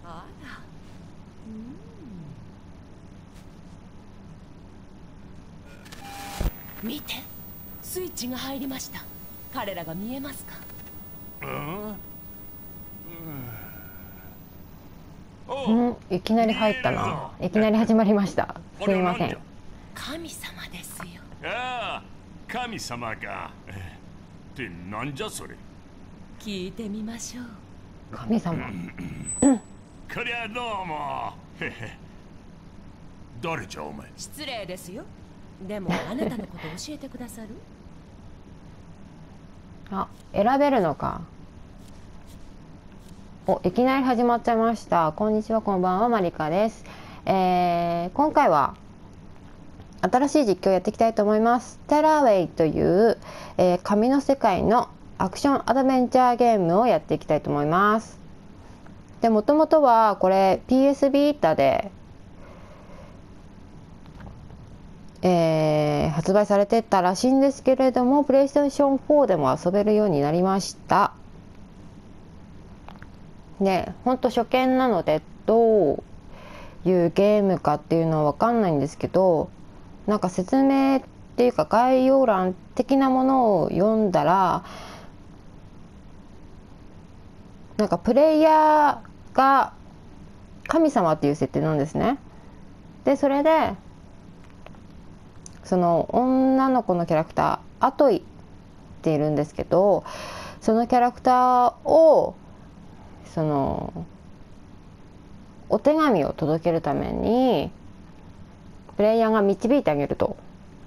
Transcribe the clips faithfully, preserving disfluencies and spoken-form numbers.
あら、うん、見て、スイッチが入りました。彼らが見えますか？ うん、いきなり入ったな。いきなり始まりました。すみません。 神様ですよ。 ああ、神様か。ってなんじゃそれ。 聞いてみましょう。 神様。 こりゃどうも。誰じゃお前。 失礼ですよ。でもあなたのこと教えてくださる？ あ、選べるのか。お、いきなり始まっちゃいました。こんにちは、こんばんは、マリカです。えー、今回は新しい実況をやっていきたいと思います。テラウェイという、えー、紙の世界のアクションアドベンチャーゲームをやっていきたいと思います。で、もともとはこれ ピーエス ビータで、えー、発売されてたらしいんですけれども、プレイステーションフォーでも遊べるようになりました。ね、ほんと初見なのでどういうゲームかっていうのは分かんないんですけど、なんか説明っていうか概要欄的なものを読んだら、なんかプレイヤーが神様っていう設定なんですね。でそれでその女の子のキャラクターアトイっているんですけど、そのキャラクターをそのお手紙を届けるためにプレイヤーが導いてあげると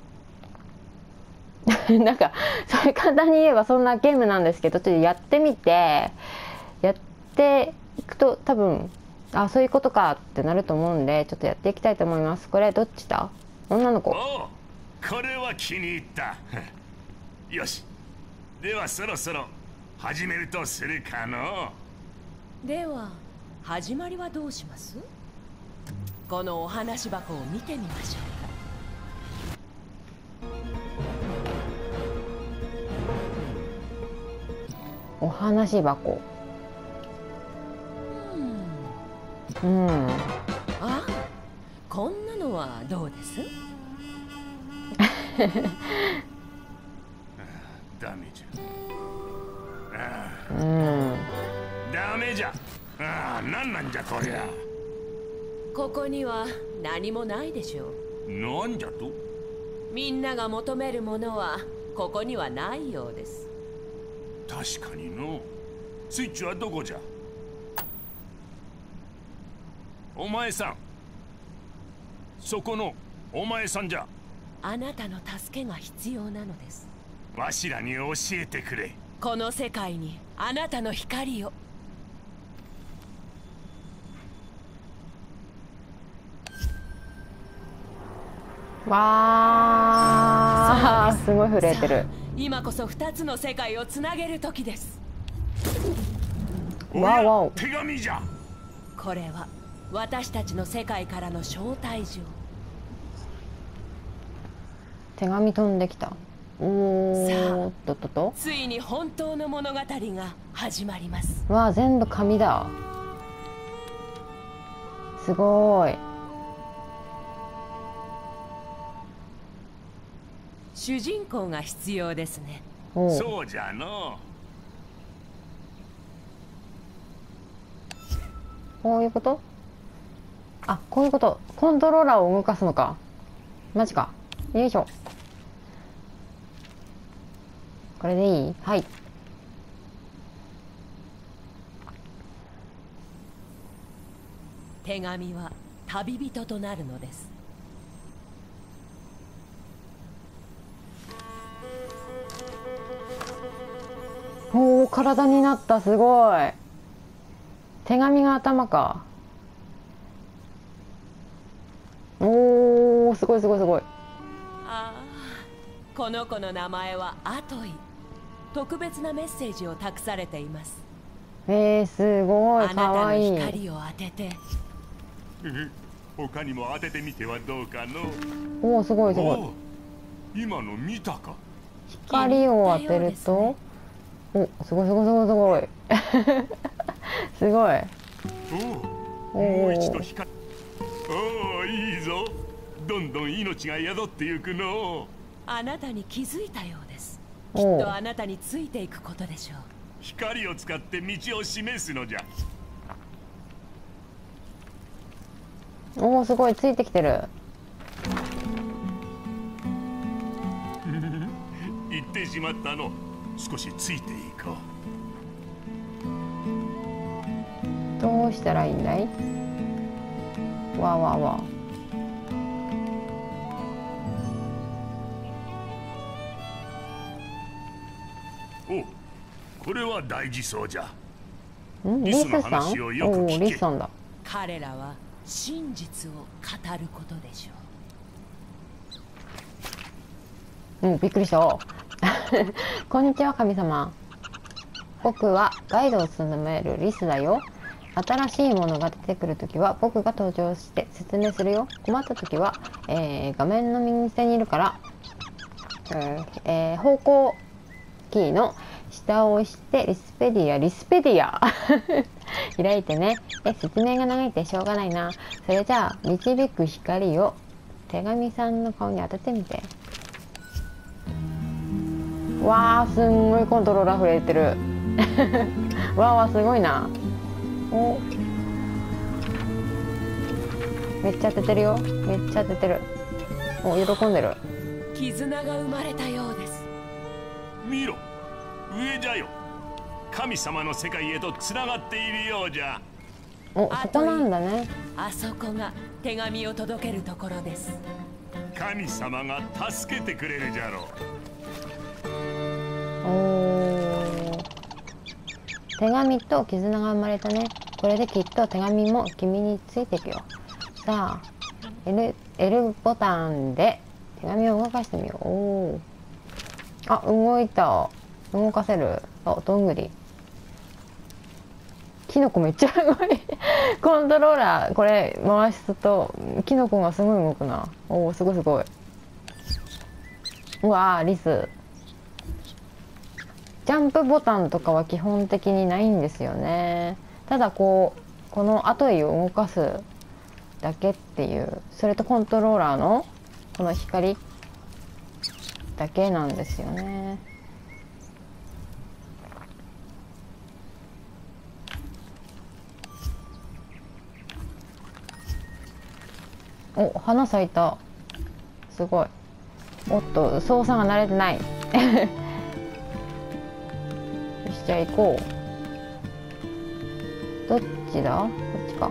なんかそれ簡単に言えばそんなゲームなんですけど、ちょっとやってみてやっていくと多分あそういうことかってなると思うんで、ちょっとやっていきたいと思います。これどっちだ？女の子。 おう、これは気に入ったよし、ではそろそろ始めるとするかの。 では始まりはどうします？このお話箱を見てみましょう。お話箱。 うん、 うん、 あ、こんなのはどうです？ ダメじゃ。 うん、 ダメじゃ。ああ、なんなんじゃこりゃ。 ここには何もないでしょう。 なんじゃと？ みんなが求めるものはここにはないようです。 確かにの。スイッチはどこじゃ？お前さん、そこのお前さんじゃ。 あなたの助けが必要なのです。 わしらに教えてくれ。 この世界にあなたの光を。 わー、すごい震えてる。 今こそ二つの世界をつなげる時です。 わおわお。 手紙じゃ。 これは私たちの世界からの招待状。 手紙飛んできた。おーっとっとと。 ついに本当の物語が始まります。 わあ、全部紙だ。すごーい。 主人公が必要ですね。 おう。 そうじゃの。 こういうこと？あ、こういうこと。コントローラーを動かすのか。マジか。よいしょ。これでいい？はい。 手紙は旅人となるのです。 おお、体になった。すごい。手紙が頭か。おお、すごいすごいすごい。 ああ、この子の名前はアトイ。特別なメッセージを託されています。 えー、すごい。かわいい。 あなたの光を当てて。 他にも当ててみてはどうかの。 おお、すごいすごい。 今の見たか？ 光を当てると、お、すごいすごいすごいすごいすごい。 おもう一度光。おお、いいぞ。どんどん命が宿ってゆくの。 あなたに気づいたようです。きっおとあなたについていくことでしょう。 光を使って道を示すのじゃ。 おお、すごいついてきてる。 言ってしまったの。少しついていこう。どうしたらいいんだい。わわわ。 お、これは大事そうじゃ。 ん、リスさん。おお、リスさんだ。 彼らは真実を語ることでしょう。うん、びっくりした。こんにちは、神様。僕はガイドを務めるリスだよ。新しいものが出てくるときは僕が登場して説明するよ。困ったときは、えー、画面の右下にいるから、えーえー、方向キーの下を押してリスペディア、リスペディア開いてね。え、説明が長いってしょうがないな。それじゃあ、導く光を手紙さんの顔に当ててみて。わー、すんごいコントローラー震えてる。わーわー、すごいな。お、めっちゃ当ててるよ。めっちゃ当ててる。お、喜んでる。 絆が生まれたようです。 見ろ、上じゃよ。神様の世界へとつながっているようじゃ。 お、そこなんだね。 あそこが手紙を届けるところです。 神様が助けてくれるじゃろう。 おー、手紙と絆が生まれたね。これできっと手紙も君についていくよ。さあ L, L ボタンで手紙を動かしてみよう。おー、あ、動いた。動かせる。あ、どんぐり。キノコめっちゃ動いコントローラーこれ回すとキノコがすごい動くな。おお、すごいすごい。うわー、リス。ジャンプボタンとかは基本的にないんですよね。ただこうこの後位を動かすだけっていう、それとコントローラーのこの光だけなんですよね。お、花咲いた。すごい。おっと、操作が慣れてない。よし、じゃあ行こう。どっちだ？こっちか。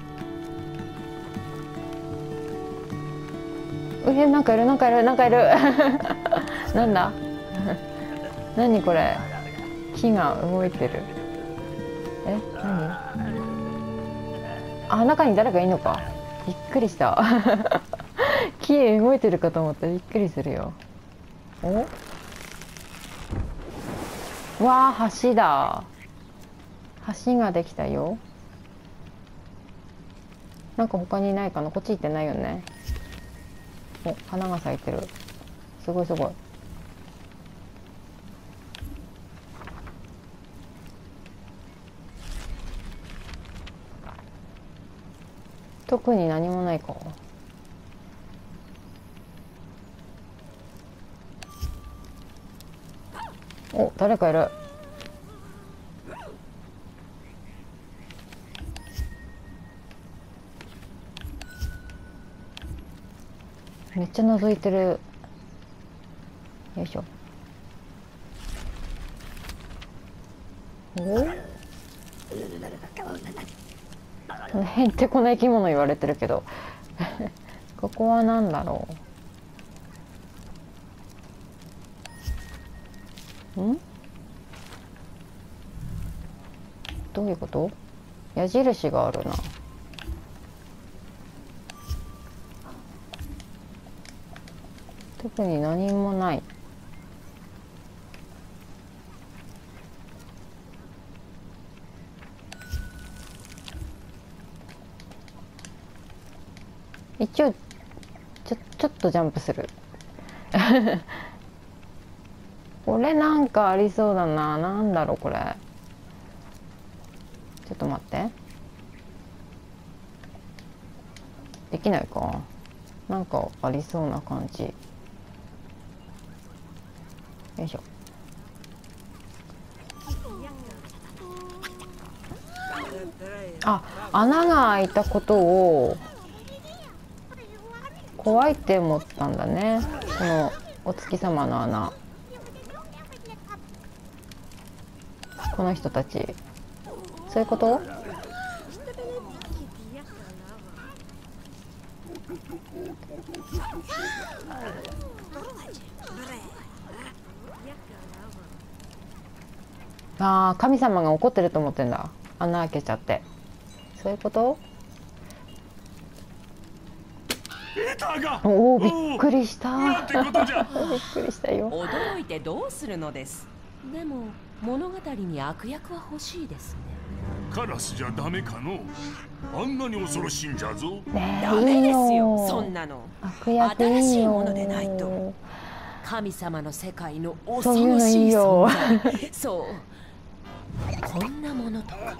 え、なんかいる、なんかいる、なんかいる。なんだ？何これ？木が動いてる。え、何？あ、中に誰かいるのか。びっくりした。木動いてるかと思ったらびっくりするよ。お？わあ、橋だ。橋ができたよ。なんか他にないかな。こっち行ってないよね。お、花が咲いてる。すごいすごい。特に何もないか。お、誰かいる。めっちゃ覗いてる。よいしょ。お？へんてこな生き物言われてるけど。ここは何だろう。ん？どういうこと？矢印があるな。特に何もない。一応ちょちょっとジャンプする。これなんかありそうだな。なんだろうこれ。ちょっと待って。 できないか。なんかありそうな感じ。よいしょ。あ、穴が開いたことを怖いって思ったんだね、このお月様の穴。この人たちそういうこと？ああ、神様が怒ってると思ってんだ。穴開けちゃって。そういうこと？おお、びっくりした。びっくりしたよ。 驚いてどうするのです。でも物語に悪役は欲しいですね。 カラスじゃダメかの。あんなに恐ろしいんじゃぞ。 ねえ、 ダメですよ、 いいよそんなの。 悪役いいよ。 新しいものでないと。神様の世界の恐そういうのろしいいいよ存在。そうこんなものとか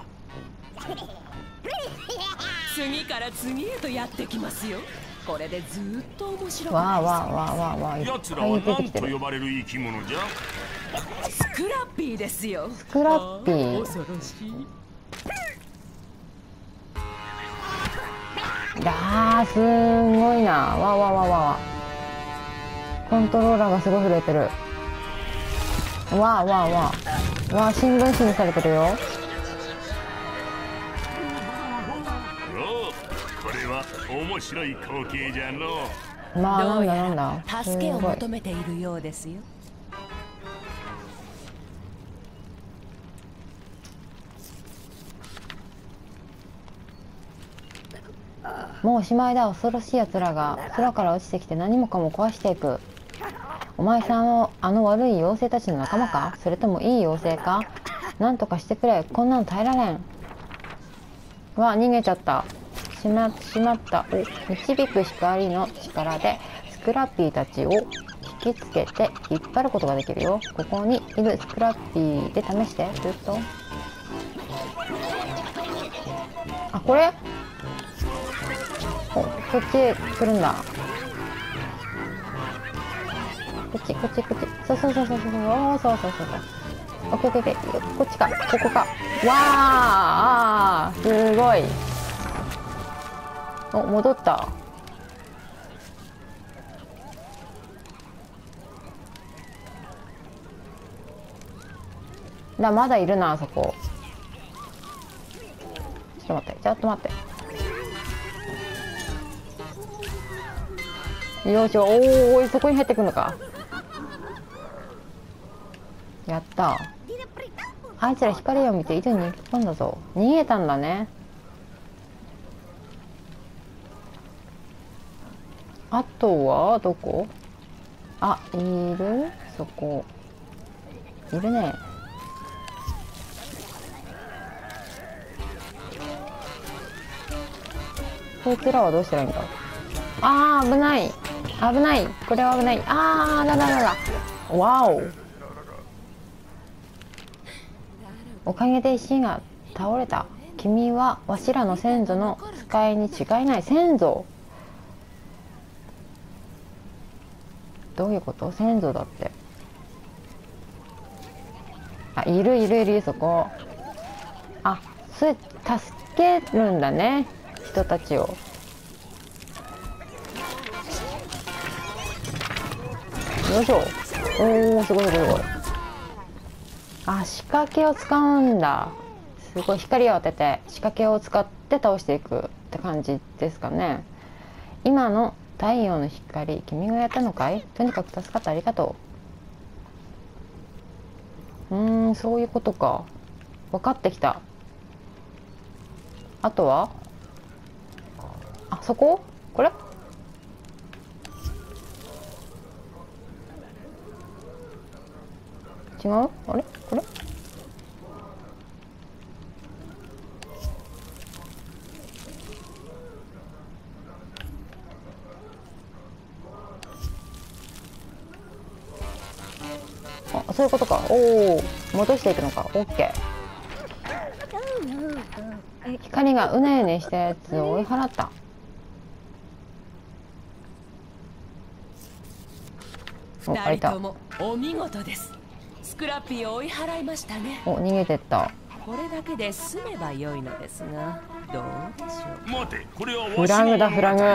次から次へとやってきますよ。これでずーっと面白くわあなりわあわあわあわあ、いっ奴らぱいは何と出てきてる。 呼ばれる生き物じゃ。 スクラッピーですよ。 スクラッピー。 恐ろしい。 あー、すんごいな。わわわわわ。コントローラーがすごい震えてる。わあわあわあ。わあ、新聞紙にされてるよ。 おお、これは面白い光景じゃの。 まあ、なんだどうやなんだ。 ら助けをすごい求めているようですよ。 もうおしまいだ。恐ろしい奴らが空から落ちてきて何もかも壊していく。お前さんはあの悪い妖精たちの仲間か？それともいい妖精か？なんとかしてくれ。こんなの耐えられん。わ、逃げちゃった。しましまった。お、導く光の力でスクラッピーたちを引きつけて引っ張ることができるよ。ここにいるスクラッピーで試して。ずっと。あ、これ？お、こっちへ来るんだ。こっちこっちこっち。そうそうそうそうそう。おー、そうそうそうそう。オッケーオッケーオッケー。こっちか、ここか。わー、あー、すごい。お、戻った。だ、まだいるな、あそこ。ちょっと待って、ちょっと待って。よいしょ。おお、そこに入ってくるのか。やった。あいつら光を見て井戸に行き込んだぞ。逃げたんだね。あとはどこ？あ、いる？そこいるね。こいつらはどうしたらいいんだ。あー、危ない。危ない。これは危ない。あー、だだだだ。わお。おかげで石が倒れた。君はわしらの先祖の使いに違いない。先祖？どういうこと？先祖だって。あ、いるいるいる、そこ。あ、それ助けるんだね、人たちを。よいしょ。おお、すごいすごいすごい。あ、仕掛けを使うんだ。すごい。光を当てて仕掛けを使って倒していくって感じですかね。今の太陽の光、君がやったのかい？とにかく助かってありがとう。うーん、そういうことか。分かってきた。あとは、あそこ？これ？違う？あれ？これ？あ、そういうことか。おお、戻していくのか。オッケー。光がうねうねしたやつを追い払った。 お、開いた。 二人ともお見事です。スクラッピーを追い払いましたね。 お、逃げてった。 これだけで済めば良いのですが、どうでしょう。 待て、これはフラグだフラグ。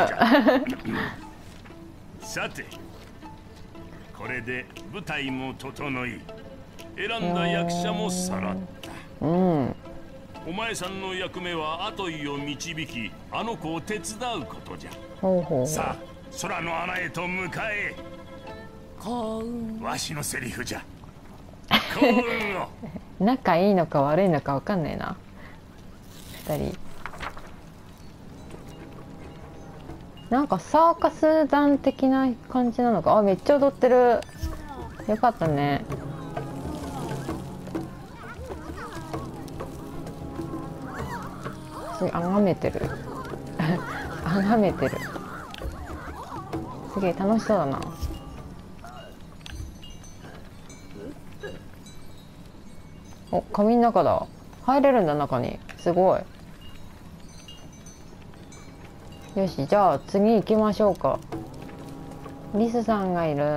さて、これで舞台も整い、選んだ役者も揃った。 うん。 お前さんの役目はアトイを導き、あの子を手伝うことじゃ。 ほうほう。 さあ、空の穴へと向かえ。 幸運。 わしのセリフじゃ。幸運を。 仲いいのか悪いのかわかんないな。二人。なんかサーカス団的な感じなのか。あ、めっちゃ踊ってる。よかったね。すげえあがめてる。あがめてる。すげえ楽しそうだな。お、紙の中だ。入れるんだ、中に。すごい。よし、じゃあ次行きましょうか。リスさんがいる。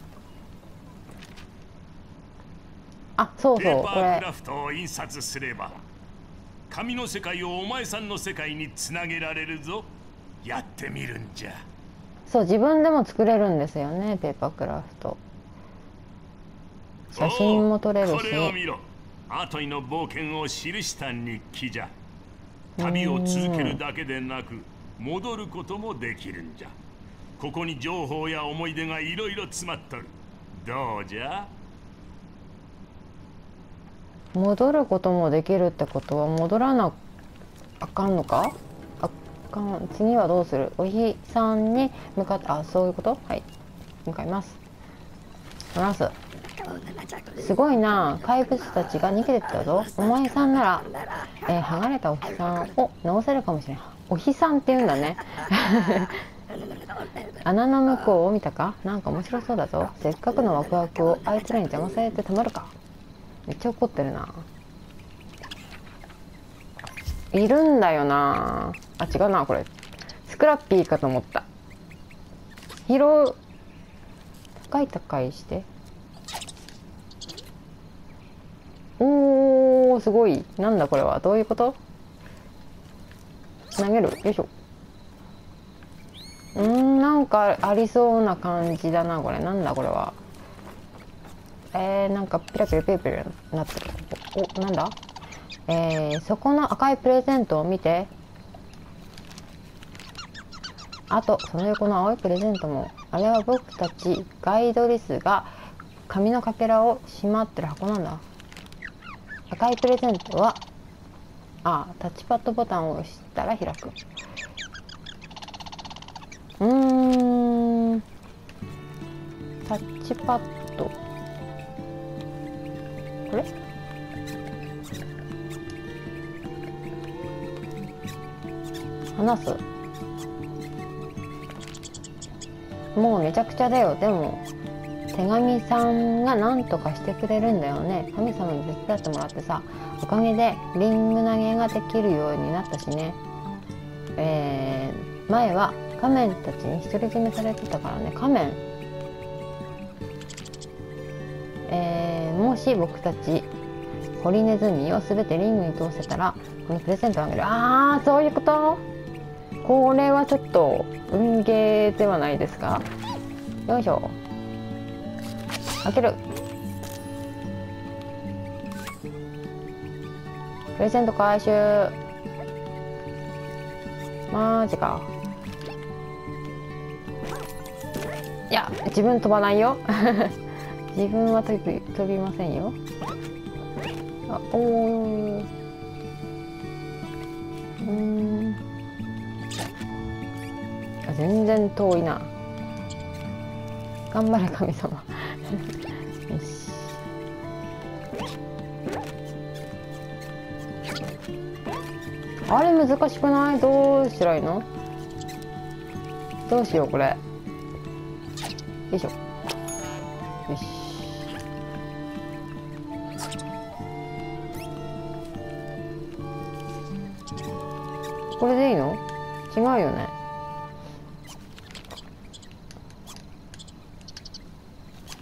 あ、そうそう、こペーパークれラフトを印刷すれば、紙の世界をお前さんの世界につなげられるぞ。やってみるんじゃ。 そう、自分でも作れるんですよね、ペーパークラフト。写真も撮れるし。 これを見ろ。アトイの冒険を記した日記じゃ。旅を続けるだけでなく、戻ることもできるんじゃ。ここに情報や思い出がいろいろ詰まっとる。どうじゃ。 戻ることもできるってことは戻らなあかんのか。あかん。次はどうする。お日さんに向かって、あ、そういうこと。はい、向かいます。トランス。すごいな。怪物たちが逃げてったぞ。お前さんなら、えー、剥がれたお日さんを直せるかもしれない。お日さんって言うんだね。穴の向こうを見たか。なんか面白そうだぞ。せっかくのワクワクをあいつらに邪魔されてたまるか。めっちゃ怒ってるな。いるんだよな。あ、違うな、これスクラッピーかと思った。拾う。高い高いして。おー、すごい。なんだこれは。どういうこと。投げる。よいしょ。うーん、なんかありそうな感じだな、これ。なんだこれは。えー、なんかピラピラピラピラなってる。お、なんだ。えー、そこの赤いプレゼントを見て。あと、その横の青いプレゼントも。あれは僕たちガイドリスが紙のかけらをしまってる箱なんだ。赤いプレゼントは、あ、タッチパッドボタンを押したら開く。うーん、タッチパッド。これ？話す。もうめちゃくちゃだよ。でも手紙さんが何とかしてくれるんだよね。神様に手伝ってもらってさ、おかげでリング投げができるようになったしね。えー、前は仮面たちに独り占めされてたからね。仮面、えー、もし僕たちホリネズミを全てリングに通せたらこのプレゼントをあげる。あー、そういうこと。これはちょっと運ゲーではないですか。よいしょ。開ける。プレゼント回収。マジか。いや、自分飛ばないよ。自分は飛び飛びませんよ。あ、おー。うん。あ、全然遠いな。頑張れ神様。よし。あれ難しくない？どうしたらいいの？どうしようこれ。よいしょ。よし。これでいいの？違うよね。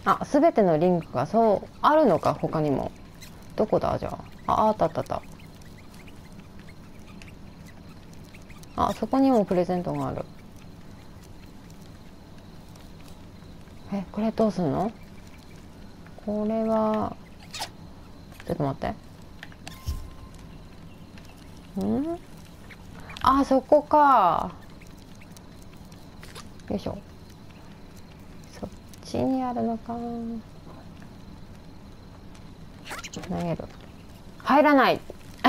あ、すべてのリンクがそうあるのか。他にもどこだ。じゃあ、あ、あったあったあった。あ、そこにもプレゼントがある。え、これどうすんの。これはちょっと待って。ん、あ、そこか。よいしょ。そっちにあるのか。投げる。入らない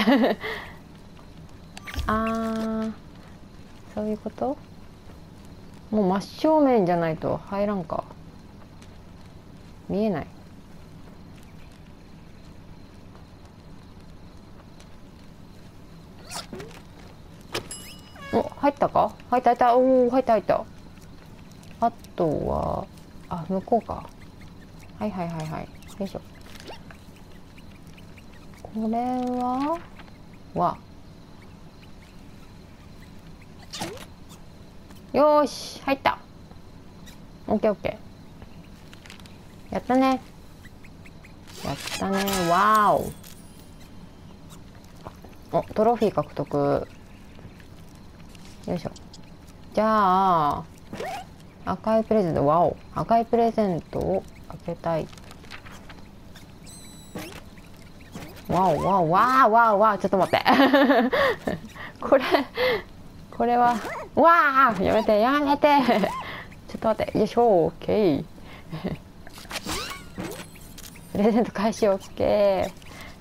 あー、そういうこと。もう真正面じゃないと入らんか。見えない。お、入ったか。入った入った。おお、入った入った。あとは、あ、向こうか。はいはいはいはい。よいしょ。これはわ。よーし、入った。オッケーオッケー。やったね。やったね。わーお。お、トロフィー獲得。よいしょ。じゃあ赤いプレゼント。わお。赤いプレゼントを開けたい。わおわおわーわーわー。ちょっと待ってこれこれはわー、やめてやめてちょっと待って。よいしょ。オッケープレゼント開始。オッケ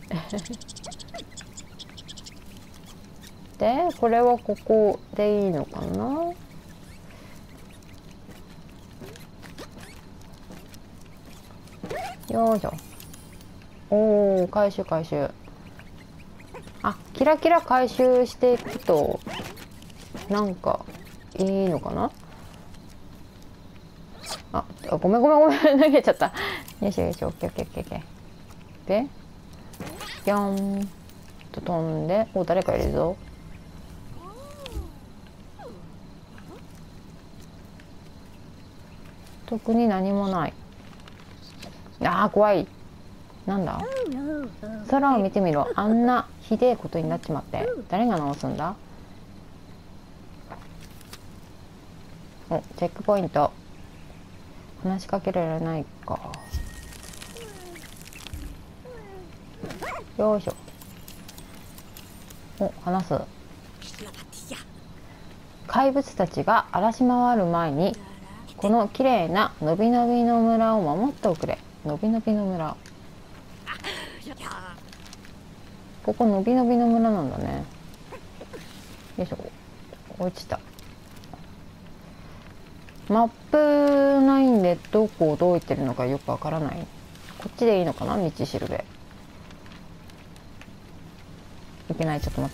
ーで、これはここでいいのかな。よいしょ。おお、回収回収。あ、キラキラ回収していくとなんかいいのかな。あ、ごめんごめんごめん投げちゃった。よいしょよいしょ。オッケーオッケーオッケーオッケー。でピョンと飛んで、お、誰かいるぞ。特に何もない。あー、怖い。なんだ。空を見てみろ。あんなひでえことになっちまって誰が直すんだ。お、チェックポイント。話しかけられないか。よいしょ。お、話す。怪物たちが荒らし回る前にこの綺麗なのびのびの村を守っておくれ。のびのびの村。ここのびのびの村なんだね。よいしょ。落ちた。マップないんでどこをどう行ってるのかよくわからない。こっちでいいのかな。道しるべ。いけない。ちょっと待って。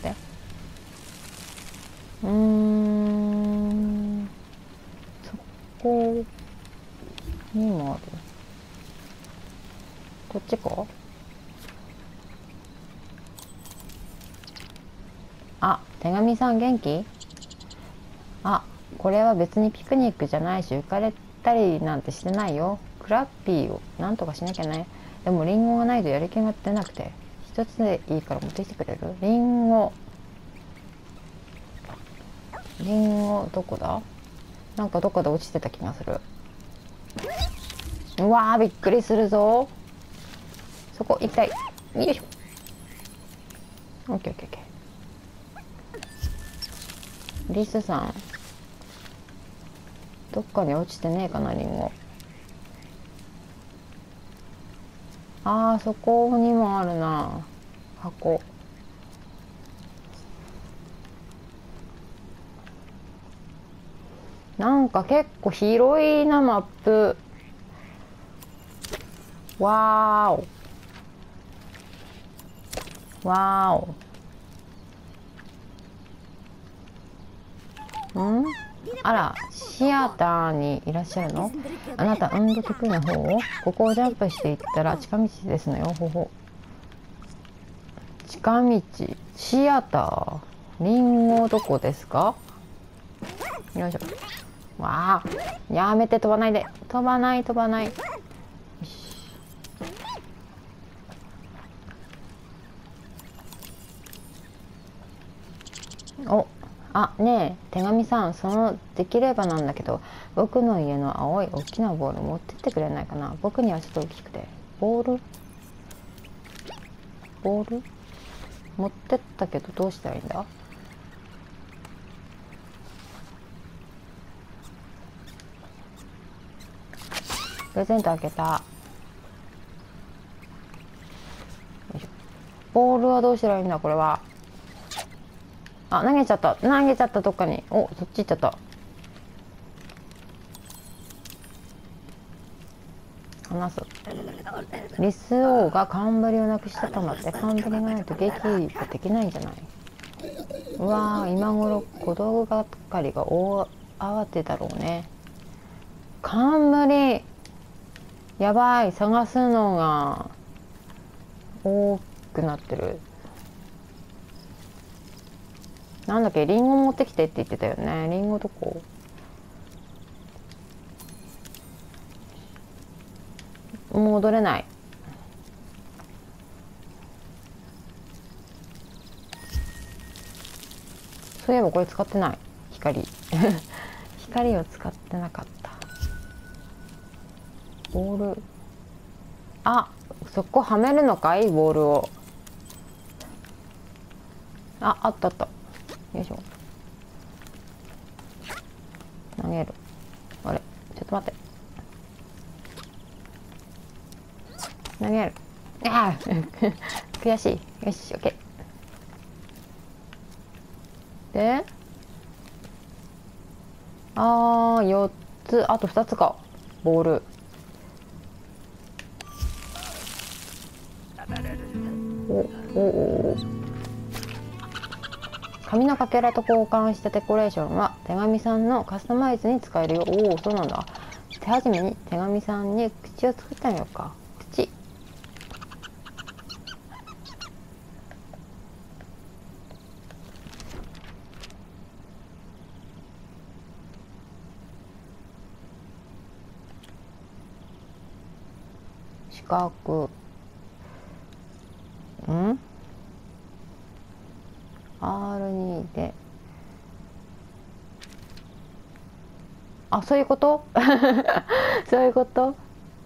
うーん、そこにもある。こっちか。あ、手紙さん元気？あ、これは別にピクニックじゃないし浮かれたりなんてしてないよ。クラッピーをなんとかしなきゃね。でもリンゴがないとやる気が出なくて。一つでいいから持ってきてくれる？リンゴリンゴどこだ。なんかどっかで落ちてた気がする。うわー、びっくりするぞ。そこ行きたい。よいしょ。オッケーオッケーオッケー。リスさんどっかに落ちてねえかな、リンゴ。あー、そこにもあるな、箱。なんか結構広いな、マップ。わーおわーお。ん？あら、シアターにいらっしゃるの？あなた運動得意な方？ここをジャンプしていったら近道ですのよ。ほほ。近道、シアター、リンゴどこですか？よいしょ。わあ、やめて、飛ばないで。飛ばない飛ばない。よお、あ、ねえ手紙さん、そのできればなんだけど僕の家の青い大きなボール持ってってくれないかな。僕にはちょっと大きくて。ボールボール持ってったけどどうしたらいいんだ。プレゼントあげた。よいしょ。ボールはどうしたらいいんだこれは。あ、投げちゃった投げちゃった。どっかに。お、そっち行っちゃった。話す。リス王が冠をなくしたと思って、冠がないと劇ができないんじゃない。うわー、今頃小道具係が大慌てだろうね。冠やばい、探すのが多くなってる。なんだっけ、リンゴ持ってきてって言ってたよね。リンゴどこ。戻れない。そういえばこれ使ってない。光光を使ってなかった。ボール、あ、そこはめるのかい、ボールを。あ、あったあった。よいしょ。投げる。あれ、ちょっと待って。投げる。ああ悔しい。よし、オッケー。で、ああ、よっつ、あとふたつか。ボール。おおお。紙のかけらと交換したデコレーションは手紙さんのカスタマイズに使えるよ。おお、そうなんだ。手始めに手紙さんに口を作ってみようか。口。四角。ん アールに で、あ、そういうことそういうこと。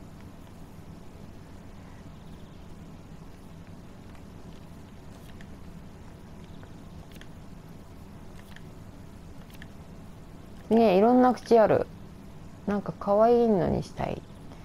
ねえ、いろんな口ある。なんか可愛いのにしたい。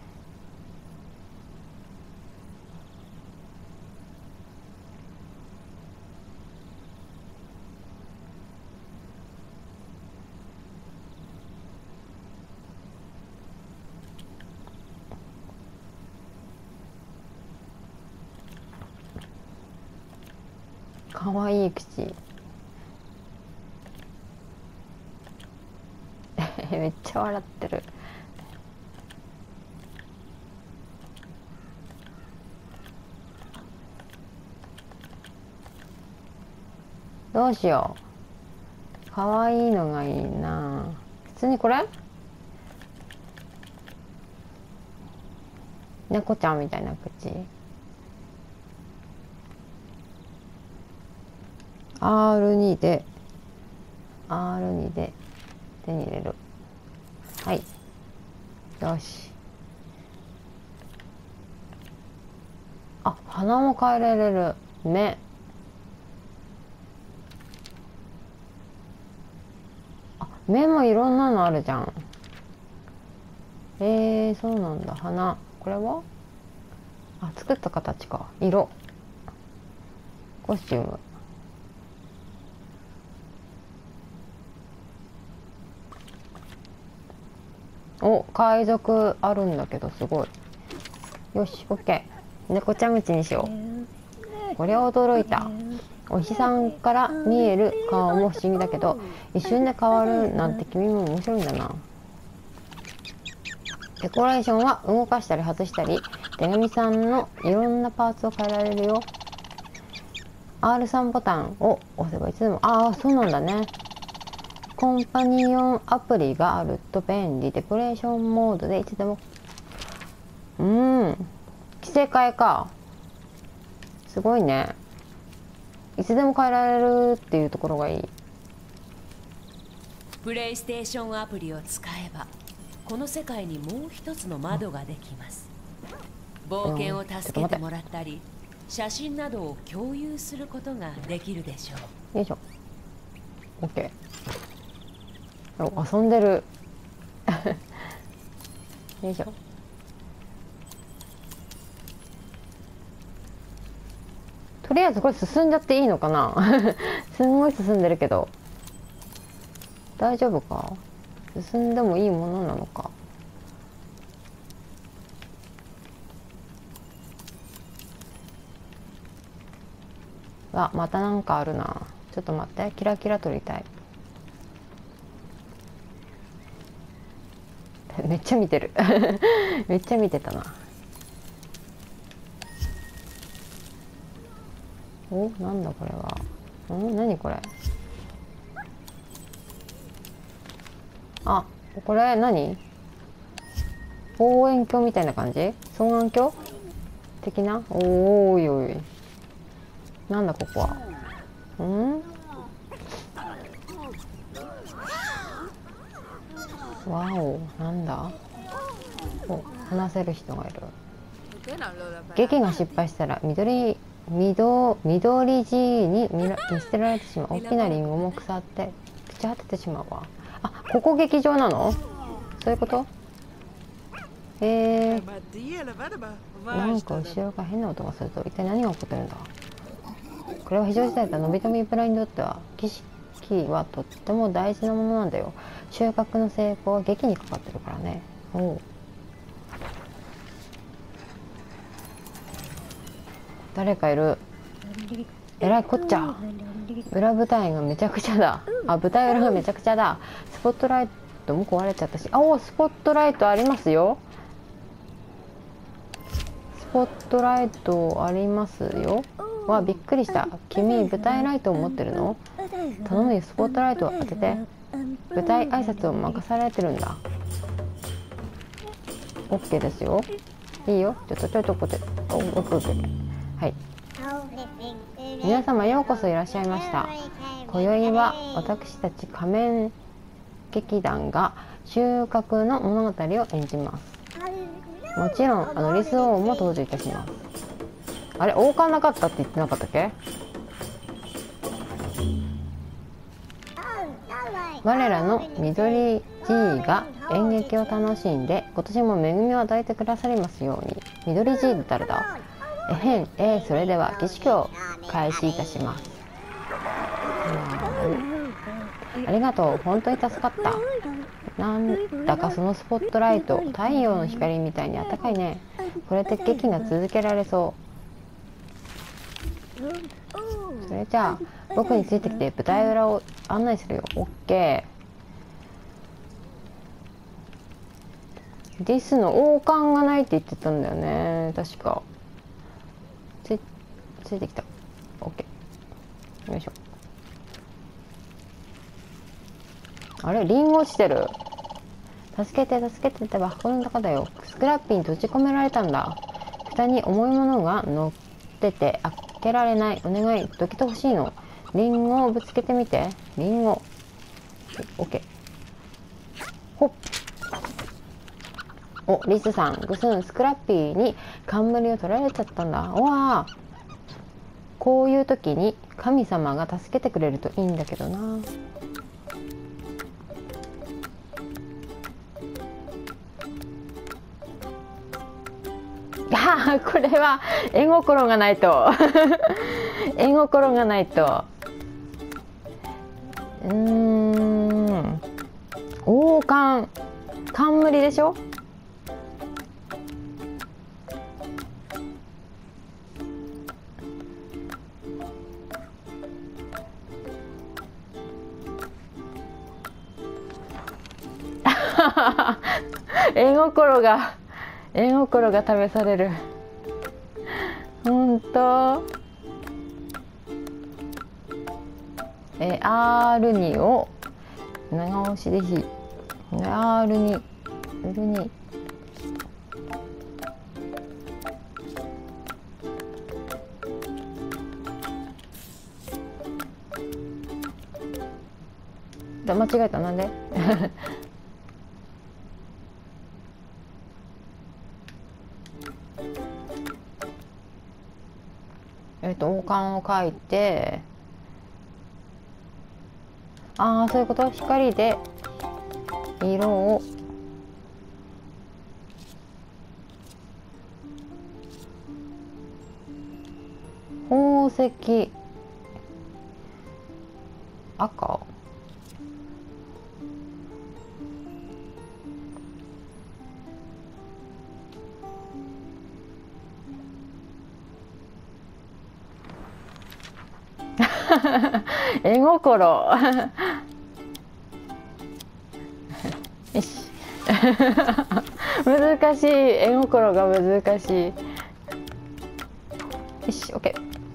かわいい口めっちゃ笑ってる。どうしよう。かわいいのがいいな。普通にこれ猫ちゃんみたいな口。アールに で アールに で手に入れる。はい、よし。あ、鼻も変えられる。目。あ、目もいろんなのあるじゃん。えー、そうなんだ。鼻、これはあ、作った形か。色、コスチューム。お、海賊あるんだけどすごい。よし、オッケー。猫ちゃん口にしよう。これは驚いた。お日さんから見える顔も不思議だけど一瞬で変わるなんて君も面白いんだな。デコレーションは動かしたり外したり手紙さんのいろんなパーツを変えられるよ。 アールスリー ボタンを押せばいつでも、ああそうなんだね。コンパニオンアプリがあると便利。デコレーションモードでいつでも、うーん、着せ替えか。すごいね。いつでも変えられるっていうところがいい。 プレイステーションアプリを使えばこの世界にもう一つの窓ができます。冒険を助けてもらったり写真などを共有することができるでしょう。 よいしょ。 OK。 お遊んでるよいしょ。とりあえずこれ進んじゃっていいのかなすんごい進んでるけど大丈夫か。進んでもいいものなのか。あ、またなんかあるな。ちょっと待って、キラキラ撮りたいめっちゃ見てるめっちゃ見てたな。お、なんだこれは。ん、何これ。あ、これ何、望遠鏡みたいな感じ、双眼鏡的な。おーいおい、なんだここは。ん、わお、なんだ。お、話せる人がいる。劇が失敗したら緑緑緑地に見ら見捨てられてしまう。大きなリンゴも腐って朽ち果ててしまうわ。あ、ここ劇場なの。そういうこと。えー、なんか後ろから変な音がすると一体何が起こってるんだ。これは非常事態だ。のびのびプラにとっては儀式はとっても大事なものなんだよ。収穫の成功は劇にかかってるからね。おう、誰かいる。えらいこっちゃ。裏舞台がめちゃくちゃだ。あ、舞台裏がめちゃくちゃだ。スポットライトも壊れちゃったし。あ、お、スポットライトありますよ。スポットライトありますよ。わ、びっくりした。君舞台ライトを持ってるの？頼むよ、スポットライトを当てて。舞台挨拶を任されてるんだ。 OK ですよ。いいよ、ちょっとちょっとこっち。お、OK。はい、皆様ようこそいらっしゃいました。今宵は私たち仮面劇団が収穫の物語を演じます。もちろんあのリス王も登場いたします。あれ、王冠なかったって言ってなかったっけ。我らの緑 G が演劇を楽しんで今年も恵みを与えてくださりますように。緑 G って誰だ。えへん、えー、それでは儀式を開始いたします。ありがとう、本当に助かった。なんだかそのスポットライト、太陽の光みたいに暖かいね。これで劇が続けられそう。それじゃあ僕についてきて舞台裏を案内するよ。 OK。 ディスの王冠がないって言ってたんだよね、確か。つ, ついてきた。 OK。 よいしょ。あれ、リンゴ落ちてる。助けて助けてってば、箱の中だよ。スクラッピーに閉じ込められたんだ。蓋に重いものが乗ってて開けられない。お願い、どけてほしいの。リンゴをぶつけてみて。リンゴ OK。 ほっ。お、リスさん、ぐすん、スクラッピーに冠を取られちゃったんだ。おわー、こういう時に神様が助けてくれるといいんだけどな。あ、これは絵心がないと絵心がないと。うーん、王冠冠でしょ。絵心が絵心が試される。ほんと。え アールに を長押しでいい。 アールに アールに オだ間違えた。なんでえっと王冠を描いて、ああそういうこと。光で色を宝石赤絵心よし難しい。絵心が難しい。よし OK。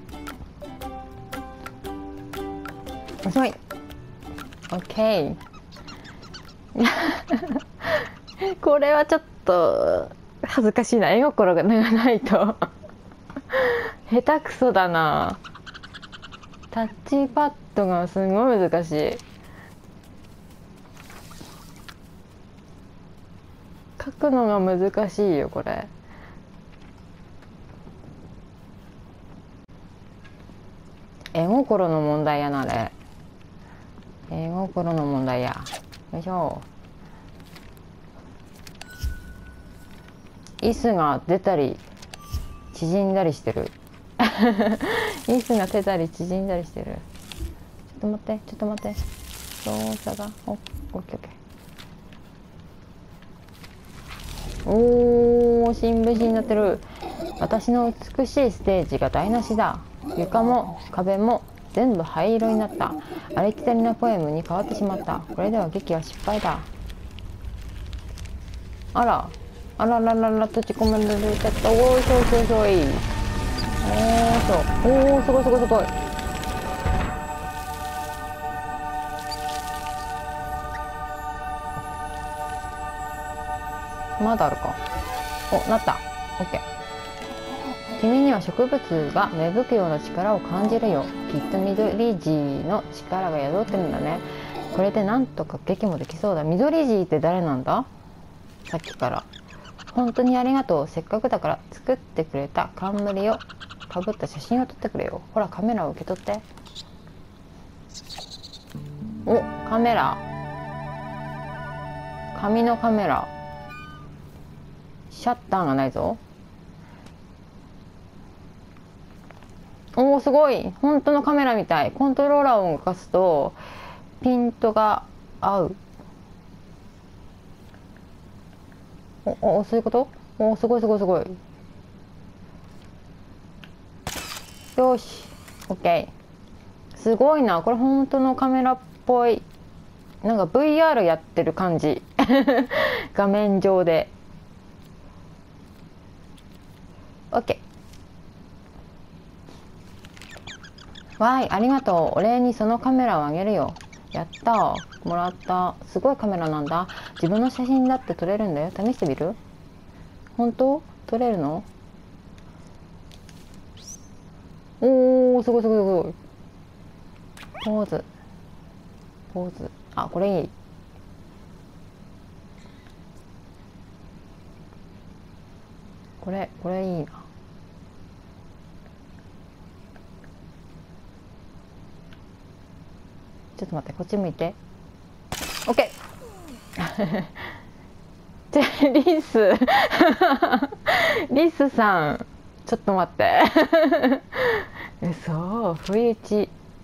おしまい。 OK これはちょっと恥ずかしいな。絵心がないと下手くそだな。タッチパッドがすごい難しい。書くのが難しいよこれ。絵心の問題やなあれ。絵心の問題や。よいしょ。椅子が出たり縮んだりしてる椅子が出たり縮んだりしてる。ちょっと待ってちょっと待って。操作がおオッケーオッケー。おー、新聞紙になってる。私の美しいステージが台無しだ。床も壁も全部灰色になった。ありきたりなポエムに変わってしまった。これでは劇は失敗だ。あらあらららら閉じ込められちゃった。おーしょいしょいしょい。おーそうおーすごいすごいすごい。まだあるか。お、なった。オッケー。君には植物が芽吹くような力を感じるよ。きっと緑ジーの力が宿ってるんだね。これでなんとか劇もできそうだ。緑ジーって誰なんだ？さっきから。本当にありがとう。せっかくだから作ってくれた冠をかぶった写真を撮ってくれよ。ほらカメラを受け取って。お、カメラ。紙のカメラ。シャッターがないぞ。おおすごい。本当のカメラみたい。コントローラーを動かすとピントが合う。おおそういうこと。おおすごいすごいすごい。よし OK。 すごいな。これ本当のカメラっぽい。なんか ブイアール やってる感じ画面上で。 OK。 わいありがとう。お礼にそのカメラをあげるよ。やったもらった。すごいカメラなんだ。自分の写真だって撮れるんだよ。試してみる？本当？撮れるの？おーすごいすごいすごい。ポーズポーズ。あこれいい。これこれいいな。ちょっと待って、こっち向いて。オッケー。でリスリスさんちょっと待って嘘不意打ち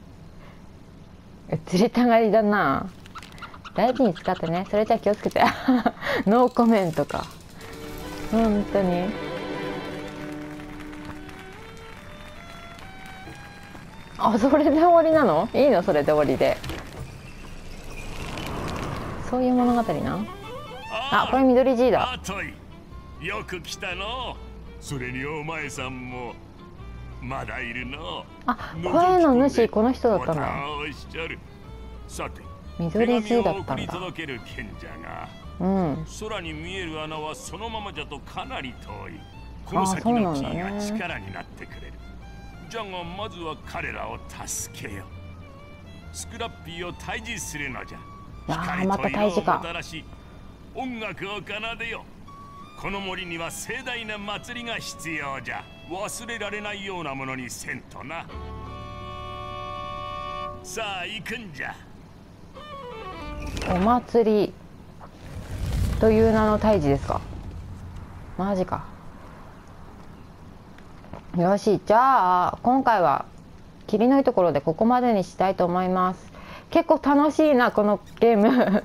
映りたがりだな。大事に使ってね。それじゃあ気をつけてノーコメントか。本当にあ、それで終わりなの？いいの？それで終わりで。そういう物語な。あ、これ緑 G だ。 よく来たの。それにお前さんもまだいるの。 あ、声の主この人だったんだ。 さて、 緑 G だったんだ。うん。 空に見える穴はそのままじゃとかなり遠い。この先の木が力になってくれる。じゃがまずは彼らを助けよう。スクラッピーを退治するのじゃ。 あーまた胎児か。 音楽を奏でよ。この森には盛大な祭りが必要じゃ。忘れられないようなものにせんとな。さあ行くんじゃ。 お祭りという名の胎児ですか。マジか。よし、じゃあ今回は霧のいいところでここまでにしたいと思います。結構楽しいなこのゲーム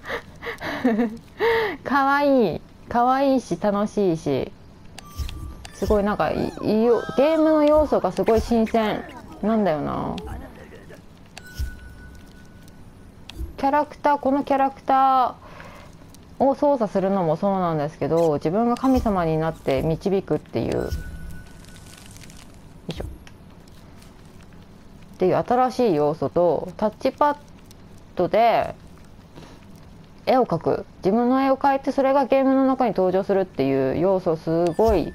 かわいいかわいいし楽しいし、すごいなんかいいよ、ゲームの要素がすごい新鮮なんだよな。キャラクターこのキャラクターを操作するのもそうなんですけど、自分が神様になって導くっていうよいしょっていう新しい要素と、タッチパッドで絵を描く、自分の絵を描いてそれがゲームの中に登場するっていう要素、すごい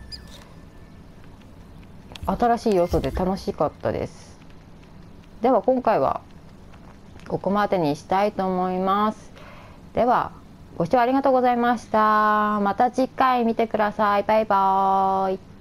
新しい要素で楽しかったです。では今回はここまでにしたいと思います。ではご視聴ありがとうございました。また次回見てください。バイバーイ。